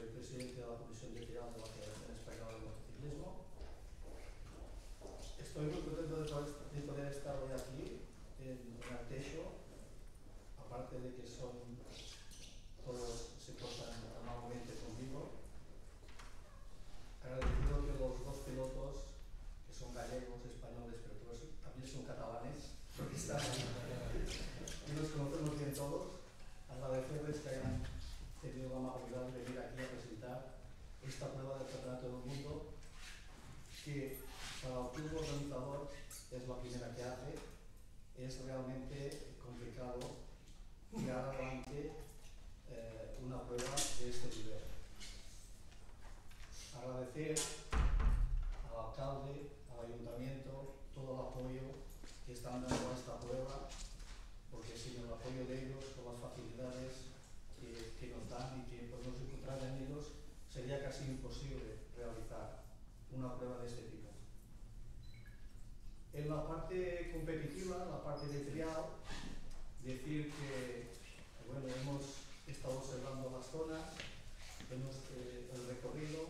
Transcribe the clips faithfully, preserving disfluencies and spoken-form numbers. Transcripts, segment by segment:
soy presidente de la Comisión de Trial de la Federación Española de Motociclismo. Estoy muy contento de poder, de poder estar hoy aquí en, en Arteixo, aparte de que son todos se portan amablemente conmigo. Agradecido que los dos pilotos, que son gallegos, españoles, pero todos también son catalanes, porque están y nos conocemos bien todos, agradecerles que hayan tenido la amabilidad de venir aquí a presentar esta prueba del Campeonato del Mundo, que para el club organizador es la primera que hace. Es realmente complicado tirar adelante eh, una prueba de este nivel. Agradecer al alcalde, al ayuntamiento, todo el apoyo que están dando a esta prueba, porque sin el apoyo de ellos, con las facilidades que, que nos dan y que podemos encontrar en ellos, sería casi imposible realizar una prueba de este tipo. En la parte competitiva, la parte de trial, decir que bueno, hemos estado observando las zonas, vemos eh, el recorrido,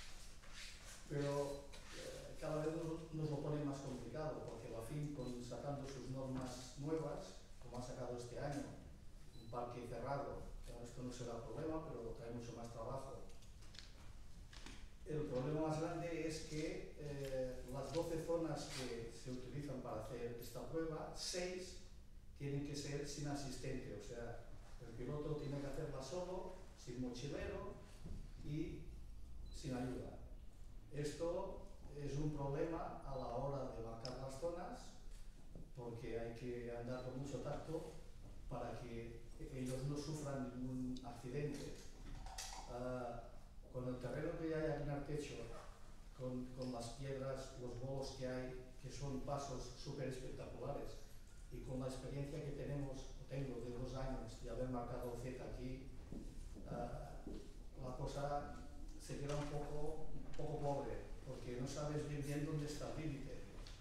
pero eh, cada vez nos, nos lo pone más complicado, porque la F I M, con, sacando sus normas nuevas, como ha sacado este año, un parque cerrado, bueno, esto no será problema, pero trae mucho más trabajo. El problema más grande es que eh, las doce zonas que se utilizan para hacer esta prueba, seis tienen que ser sin asistente, o sea, el piloto tiene que hacerla solo, sin mochilero y sin ayuda. Esto es un problema a la hora de marcar las zonas, porque hay que andar con mucho tacto para que ellos no sufran ningún accidente. Uh, con el terreno que hay aquí en Arteixo, con, con las piedras, los bolos que hay, que son pasos súper espectaculares, y con la experiencia que tenemos, o tengo de dos años de haber marcado Z aquí, uh, la cosa se queda un poco, un poco pobre, porque no sabes bien bien dónde está el límite.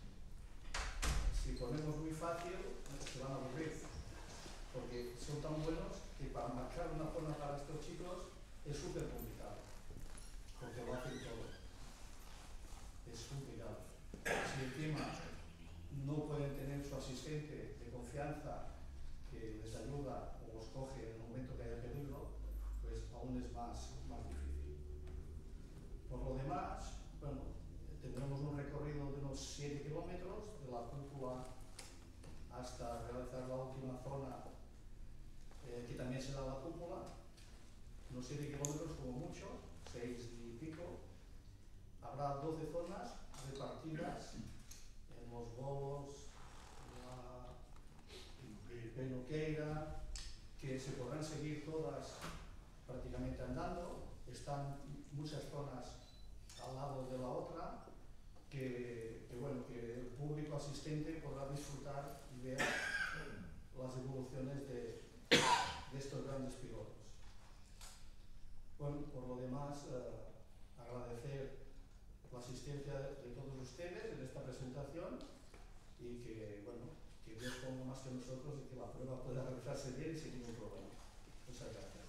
Si ponemos muy fácil, se van a aburrir, porque son tan buenos que para marcar una zona para estos chicos es súper complicado, porque lo hacen todo. Es complicado. Si encima no pueden tener su asistente de confianza que les ayuda o los coge en el momento que haya peligro, pues aún es más, más difícil. Por lo demás, bueno, tendremos un recorrido de unos siete kilómetros, de la cúpula hasta realizar la última zona, eh, que también será la cúpula, unos siete kilómetros como mucho, seis y pico. Habrá doce zonas repartidas en los bolos, la Penoqueira, que se podrán seguir todas prácticamente andando. Están muchas zonas al lado de la otra, que, que, bueno, que el público asistente podrá disfrutar y ver las evoluciones de, de estos grandes pilotos. Bueno, por lo demás, eh, agradecer la asistencia de todos ustedes en esta presentación y que, bueno, que Dios ponga más que nosotros y que la prueba pueda realizarse bien y sin ningún problema. Muchas gracias.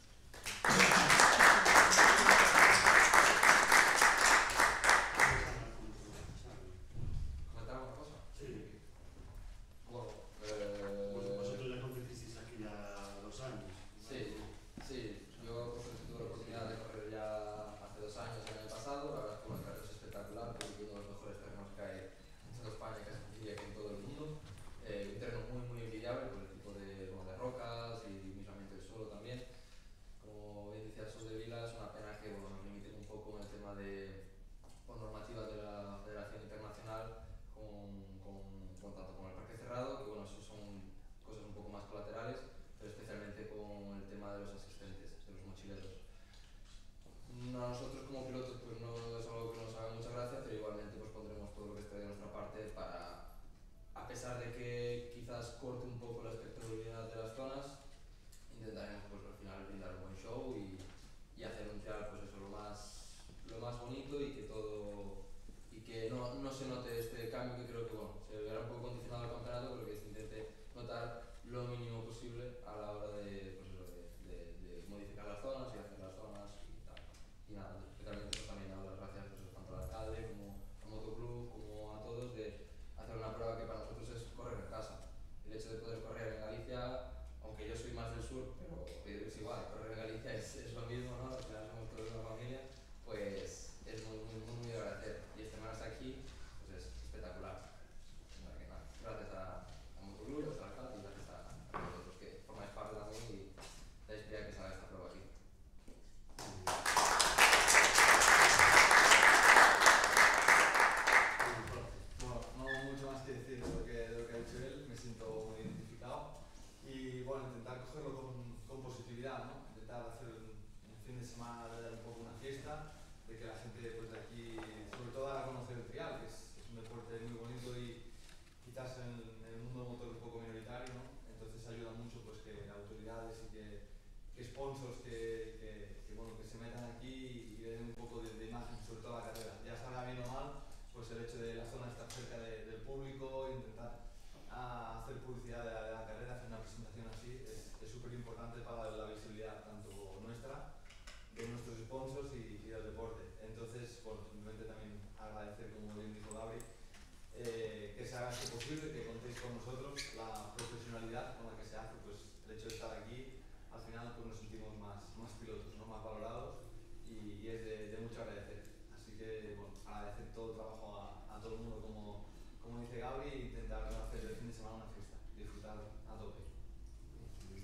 ¿Comentamos una cosa? Sí. Bueno, eh... Bueno, vosotros ya competisteis aquí ya dos años. Sí, sí. Yo pues, tuve la oportunidad de correr ya hace dos años, el año pasado. La verdad es que una carrera es espectacular, porque uno de los mejores terrenos que hay en toda España, casi diría que en todo el mundo. Eh, un terreno muy, muy envidiable por el tipo de, bueno, de rocas y mismamente el suelo también. Como bien decía Sol de Vila, es una pena que bueno, nos limiten un poco en el tema de con normativas de la Federación Internacional, con, con, con tanto con el parque cerrado, que bueno, eso son cosas un poco más colaterales, pero especialmente con el tema de los asistentes, de los mochileros. A nosotros como pilotos pues no es algo que nos haga mucha gracia, pero igualmente pues pondremos todo lo que esté de nuestra parte para, a pesar de que quizás corte un poco la espectacularidad de las zonas, intentaremos pues al final brindar un buen show y, y hacer un trial pues eso lo más, lo más bonito y que todo y que no, no se note este cambio, que creo que bueno, se verá un poco condicionado al campeonato, pero que se intente notar lo mínimo posible a la hora de, pues eso, de, de, de modificar las zonas y hacer las zonas y tal. es, es lo mismo, ¿no? Al final somos todos una familia, pues es muy, muy, muy, muy agradecer. Y este man está aquí, pues es espectacular. O sea que nada, gracias a, a Motoclub, gracias al alcalde y gracias a, a vosotros que formáis parte también y dais pie a que salga esta prueba aquí. Bueno, no mucho más que decir de lo que, de lo que ha dicho él, me siento muy identificado y bueno, intentar cogerlo con, con positividad, ¿no? Intentar hacer un, un fin de semana de un poco una fiesta, de que la gente pues, de aquí, sobre todo a conocer el trial, que es, es un deporte muy bonito y quizás en, en el mundo del motor un poco minoritario, ¿no? Entonces ayuda mucho pues, que autoridades y que, que sponsors que, que, que, bueno, que se metan aquí y den un poco de, de imagen, sobre todo a la carrera. Ya salga bien o mal, pues el hecho de la zona estar cerca de, del público, intentar a hacer publicidad de la, de la carrera, hacer una presentación así, es súper importante para la visibilidad tanto nuestra, de nuestros sponsors y, y del deporte. Entonces, bueno, simplemente también agradecer, como bien dijo Gabri, eh, que se haga esto posible, que contéis con nosotros, la profesionalidad con la que se hace, pues el hecho de estar aquí, al final pues nos sentimos más, más pilotos, ¿no? Más valorados y, y es de, de mucho agradecer. Así que, bueno, agradecer todo el trabajo a, a todo el mundo, como, como dice Gabri, e intentar hacer el fin de semana una fiesta, disfrutar a tope. Muy bien.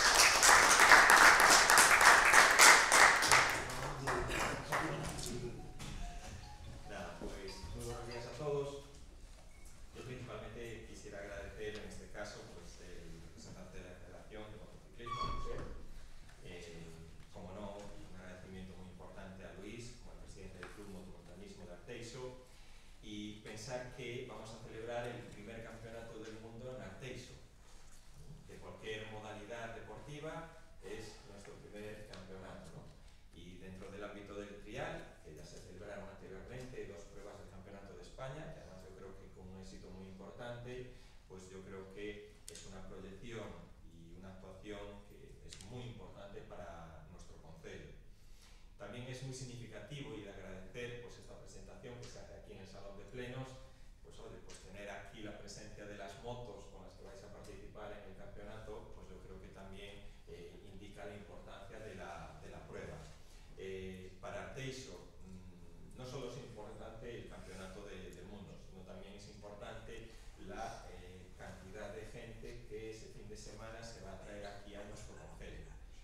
Nada, pues muy buenos días a todos. Yo principalmente quisiera agradecer en este caso pues, el representante de la Federación de Motociclismo, José. Eh, como no, un agradecimiento muy importante a Luis, como el presidente del Club Motomontañismo de Arteixo, y pensar que vamos a celebrar el primer campeonato del mundo en Arteixo. De cualquier modalidad deportiva es nuestro primer campeonato, ¿no? Y dentro del ámbito del trial, que ya se celebraron anteriormente dos pruebas del Campeonato de España, que además yo creo que con un éxito muy importante, pues yo creo que es una proyección y una actuación que es muy importante para nuestro concello. También es muy significativo y de agradecer pues, esta presentación que se hace aquí en el Salón de Plenos, pues oye, pues tener aquí la presencia de las motos con las que vais a participar en el campeonato, pues yo creo que también eh, indica la importancia de la, de la prueba. Eh, para Arteixo mmm, no solo es importante el campeonato de, del mundo, sino también es importante la eh, cantidad de gente que ese fin de semana se va a traer aquí a nuestro concello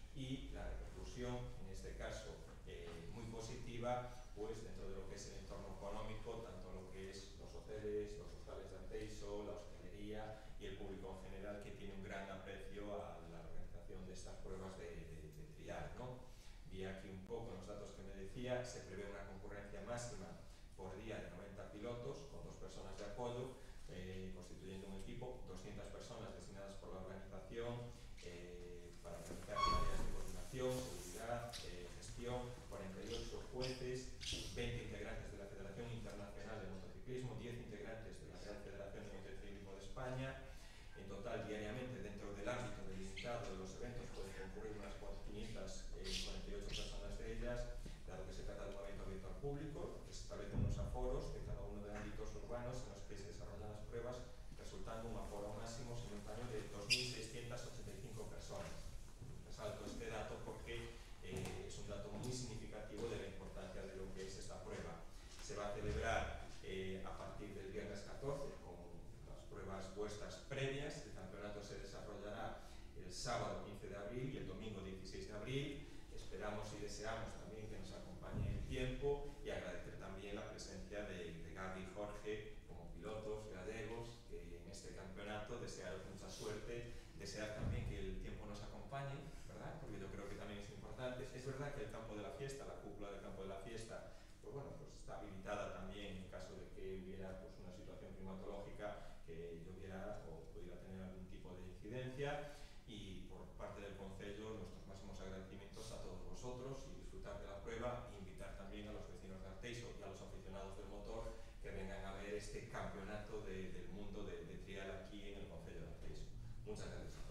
y la repercusión, en este caso eh, muy positiva, pues dentro de lo que es el entorno económico, tanto lo que es los hoteles, los hostales de Arteixo, la hostelería y el público en general, que tiene un gran aprecio a la organización de estas pruebas de, de, de trial, ¿no? Vi aquí un poco los datos que me decía, se prevé una concurrencia máxima por día de noventa pilotos, con dos personas de apoyo, eh, constituyendo un equipo, doscientas personas designadas por la organización eh, para realizar tareas de coordinación, seguridad, eh, gestión, cuarenta y ocho jueces, veinte integrantes de la Federación Internacional de Motociclismo, diez integrantes de la Real Federación de Motociclismo de España. En total, diariamente, dentro del ámbito delimitado de los eventos, pueden concurrir unas quinientas cuarenta y ocho personas de ellas, dado que se trata de un evento abierto al público, que se establecen unos aforos de cada uno de ámbitos urbanos en los que se desarrollan las pruebas, resultando un aforo máximo simultáneo de dos mil seiscientas ochenta y cinco personas. Resalto este dato porque eh, es un dato muy significativo de la importancia de lo que es esta prueba. Se va a celebrar eh, a partir del viernes catorce con las pruebas vuestras previas. El campeonato se desarrollará el sábado quince de abril y el domingo dieciséis de abril. Esperamos y deseamos también que nos acompañe el tiempo y agradecer también la presencia de, de Gabi y Jorge como pilotos gallegos que en este campeonato. Desearos mucha suerte, desear también que el tiempo nos acompañe, ¿verdad? Porque yo creo que también es importante. Es verdad que el campo de la fiesta, la cúpula del campo de la fiesta, pues bueno, pues está habilitada también en caso de que hubiera pues, una situación climatológica que lloviera o pudiera tener algún tipo de incidencia. Y por parte del concello, nuestros máximos agradecimientos a todos vosotros y disfrutar de la prueba e invitar también a los vecinos de Arteixo y a los aficionados del motor que vengan a ver este campeonato de, del mundo de, de trial aquí en el concello de Arteixo. Muchas gracias.